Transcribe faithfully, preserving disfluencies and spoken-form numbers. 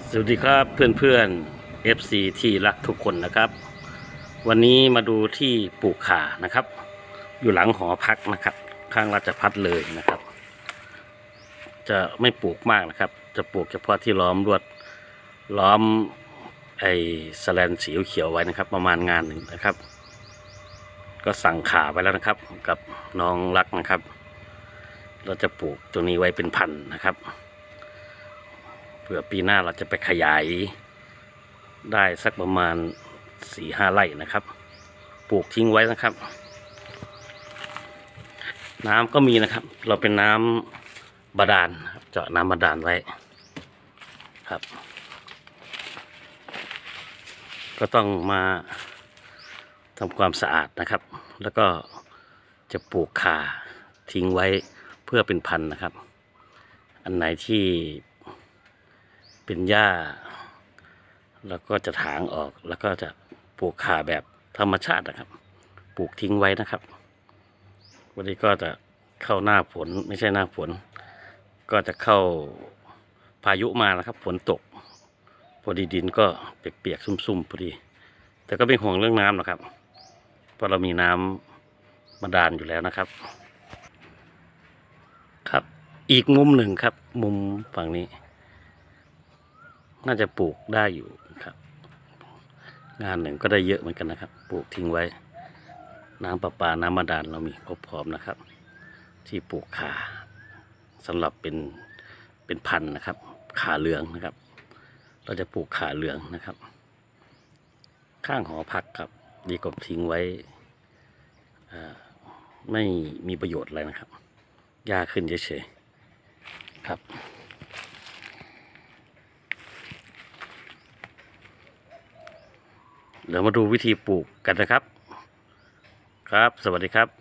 สวัสดีครับเพื่อนๆ เอฟ ซี ที่รักทุกคนนะครับ วันนี้มาดูที่ปลูกข่านะครับ อยู่หลังหอพักนะครับ ข้างราชพัฒเลยนะครับ จะไม่ปลูกมากนะครับ จะปลูกเฉพาะที่ล้อมรวดล้อมไอ้สแลนสีเขียวไว้นะครับ ประมาณงานหนึ่งนะครับ ก็สั่งข่าไปแล้วนะครับ กับน้องรักนะครับ เราจะปลูกตรงนี้ไว้เป็นพันธุ์นะครับเผื่อปีหน้าเราจะไปขยายได้สักประมาณสี่ห้าไร่นะครับปลูกทิ้งไว้นะครับน้ำก็มีนะครับเราเป็นน้ำบาดาลเจาะน้ำบาดาลไว้ครับก็ต้องมาทำความสะอาดนะครับแล้วก็จะปลูกข่าทิ้งไว้เพื่อเป็นพันธุ์นะครับอันไหนที่เป็นหญ้าแล้วก็จะถางออกแล้วก็จะปลูกข่าแบบธรรมชาตินะครับปลูกทิ้งไว้นะครับวันนี้ก็จะเข้าหน้าฝนไม่ใช่หน้าฝนก็จะเข้าพายุมานะครับฝนตกพอดีดินก็เปียกๆซุ่มๆพอดีแต่ก็ไม่ห่วงเรื่องน้ำหรอกครับเพราะเรามีน้ำบาดาลอยู่แล้วนะครับครับอีกมุมหนึ่งครับมุมฝั่งนี้น่าจะปลูกได้อยู่ครับงานหนึ่งก็ได้เยอะเหมือนกันนะครับปลูกทิ้งไว้น้ำประปาน้ำบาดาลเรามีครบพร้อมนะครับที่ปลูกข่าสำหรับเป็นเป็นพันธุ์นะครับข่าเหลืองนะครับเราจะปลูกข่าเหลืองนะครับข้างหอพักครับดีกว่าทิ้งไว้ไม่มีประโยชน์อะไรนะครับหญ้าขึ้นเฉยๆครับเดี๋ยวมาดูวิธีปลูกกันนะครับครับสวัสดีครับ